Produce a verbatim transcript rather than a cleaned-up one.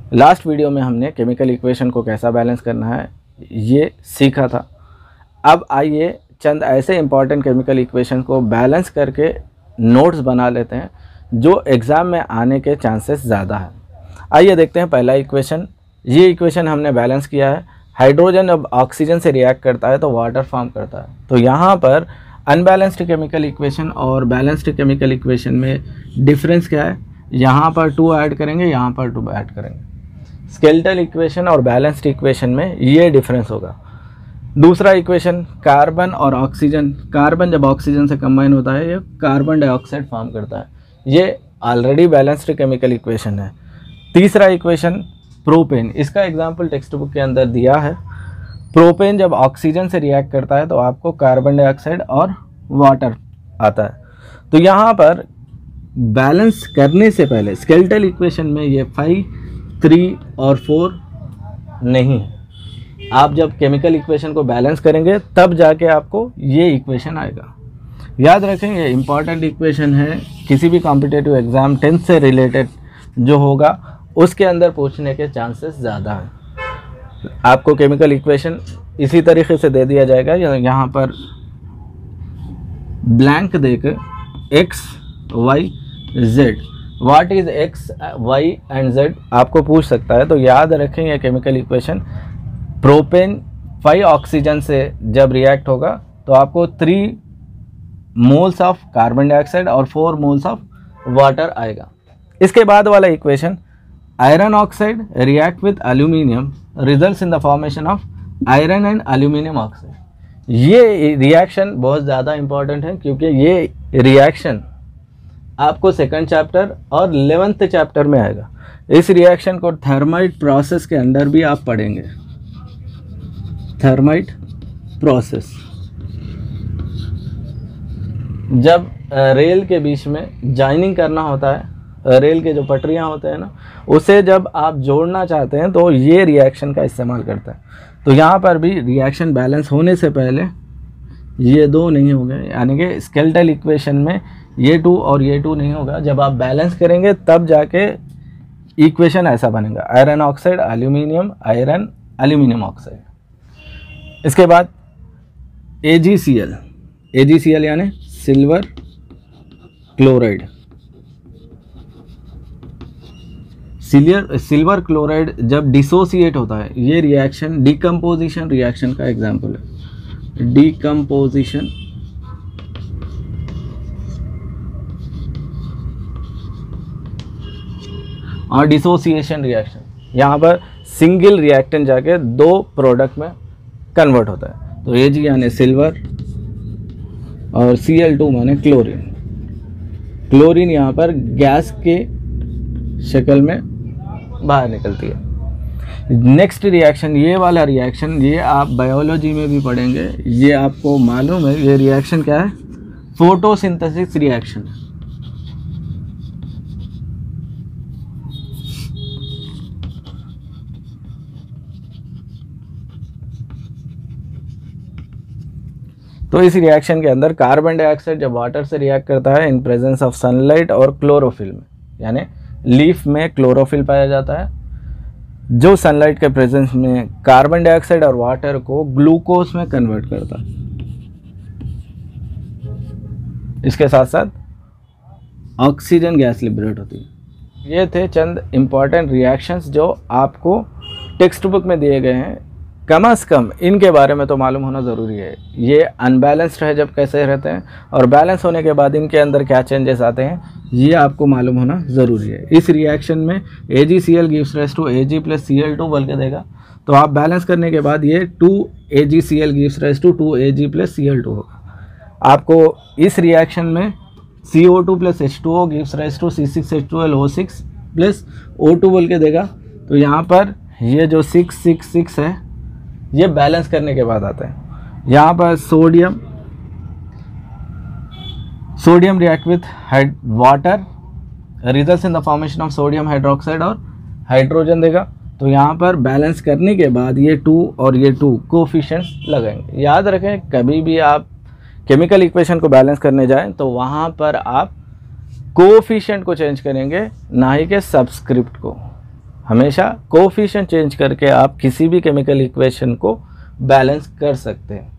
Last video में हमने chemical equation को कैसा बैलेंस करना है ये सीखा था। अब आइए चंद ऐसे इंपॉर्टेंट केमिकल इक्वेशन को बैलेंस करके नोट्स बना लेते हैं जो एग्ज़ाम में आने के चांसेस ज़्यादा है। आइए देखते हैं पहला इक्वेशन। ये इक्वेशन हमने बैलेंस किया है। हाइड्रोजन अब ऑक्सीजन से रिएक्ट करता है तो वाटर फॉर्म करता है। तो यहाँ पर अनबैलेंस्ड केमिकल इक्वेशन और बैलेंस्ड केमिकल इक्वेशन में डिफरेंस क्या है, यहाँ पर टू ऐड करेंगे, यहाँ पर टू ऐड करेंगे। स्केलेटल इक्वेशन और बैलेंस्ड इक्वेशन में ये डिफरेंस होगा। दूसरा इक्वेशन कार्बन और ऑक्सीजन, कार्बन जब ऑक्सीजन से कंबाइन होता है ये कार्बन डाइऑक्साइड फॉर्म करता है, ये ऑलरेडी बैलेंस्ड केमिकल इक्वेशन है। तीसरा इक्वेशन प्रोपेन, इसका एग्जांपल टेक्स्ट बुक के अंदर दिया है। प्रोपेन जब ऑक्सीजन से रिएक्ट करता है तो आपको कार्बन डाइऑक्साइड और वाटर आता है। तो यहाँ पर बैलेंस करने से पहले स्केलेटल इक्वेशन में ये फाइव, थ्री और फोर नहीं है। आप जब केमिकल इक्वेशन को बैलेंस करेंगे तब जाके आपको ये इक्वेशन आएगा। याद रखें ये इम्पॉर्टेंट इक्वेशन है, किसी भी कॉम्पिटिटिव एग्ज़ाम टेंथ से रिलेटेड जो होगा उसके अंदर पूछने के चांसेस ज़्यादा हैं। आपको केमिकल इक्वेशन इसी तरीके से दे दिया जाएगा, यहाँ पर ब्लैंक देकर X Y Z, what is X Y and Z आपको पूछ सकता है। तो याद रखें ये chemical equation, propane five oxygen से जब रिएक्ट होगा तो आपको three moles of carbon dioxide और फोर मोल्स ऑफ वाटर आएगा। इसके बाद वाला equation iron oxide react with aluminium results in the formation of iron and aluminium oxide. ये रिएक्शन बहुत ज़्यादा इंपॉर्टेंट है क्योंकि ये रिएक्शन आपको सेकंड चैप्टर और इलेवेंथ चैप्टर में आएगा। इस रिएक्शन को थर्माइट प्रोसेस के अंदर भी आप पढ़ेंगे। थर्माइट प्रोसेस जब रेल के बीच में जॉइनिंग करना होता है, रेल के जो पटरियां होते हैं ना, उसे जब आप जोड़ना चाहते हैं तो ये रिएक्शन का इस्तेमाल करता है। तो यहाँ पर भी रिएक्शन बैलेंस होने से पहले ये दो नहीं होंगे, यानी कि स्केलेटल इक्वेशन में ये टू और ये टू नहीं होगा। जब आप बैलेंस करेंगे तब जाके इक्वेशन ऐसा बनेगा, iron oxide aluminium, iron aluminium oxide. इसके बाद A G C L, A G C L यानी silver chloride. Silver silver chloride जब डिसोसिएट होता है, ये रिएक्शन डिकम्पोजिशन रिएक्शन का एग्जाम्पल है। डिकम्पोजिशन और डिसोसिएशन रिएक्शन, यहाँ पर सिंगल रिएक्टेंट जाके दो प्रोडक्ट में कन्वर्ट होता है। तो ए जी यानी सिल्वर और सी एल टू माने क्लोरीन। क्लोरीन यहाँ पर गैस के शक्ल में बाहर निकलती है। नेक्स्ट रिएक्शन, ये वाला रिएक्शन ये आप बायोलॉजी में भी पढ़ेंगे, ये आपको मालूम है। ये रिएक्शन क्या है? Photosynthesis reaction. तो इस रिएक्शन के अंदर कार्बन डाइऑक्साइड जब वाटर से रिएक्ट करता है इन प्रेजेंस ऑफ सनलाइट और क्लोरोफिल में, यानी लीफ में क्लोरोफिल पाया जाता है जो सनलाइट के प्रेजेंस में कार्बन डाइऑक्साइड और वाटर को ग्लूकोज में कन्वर्ट करता है। इसके साथ साथ ऑक्सीजन गैस लिबरेट होती है। ये थे चंद इम्पॉर्टेंट रिएक्शंस जो आपको टेक्स्ट बुक में दिए गए हैं। कम अज़ कम इनके बारे में तो मालूम होना ज़रूरी है। ये अनबैलेंस्ड है जब कैसे रहते हैं और बैलेंस होने के बाद इनके अंदर क्या चेंजेस आते हैं, ये आपको मालूम होना ज़रूरी है। इस रिएक्शन में A G C L gives rise to A G plus C L two बोल के देगा, तो आप बैलेंस करने के बाद ये two A G C L gives rise to two A G plus C L two होगा। आपको इस रिएक्शन में C O two plus H two O gives rise to C six H two L O six plus O two बोल के देगा। तो यहाँ पर ये जो सिक्स सिक्स सिक्स है ये बैलेंस करने के बाद आता है। यहाँ पर sodium sodium react with water results in the formation of sodium hydroxide और हाइड्रोजन देगा। तो यहाँ पर बैलेंस करने के बाद ये टू और ये टू कोफिशिएंट्स लगाएंगे। याद रखें कभी भी आप केमिकल इक्वेशन को बैलेंस करने जाएं तो वहाँ पर आप कोफिशिएंट को चेंज करेंगे, ना ही के सब्सक्रिप्ट को। हमेशा कोफिशिएंट चेंज करके आप किसी भी केमिकल इक्वेशन को बैलेंस कर सकते हैं।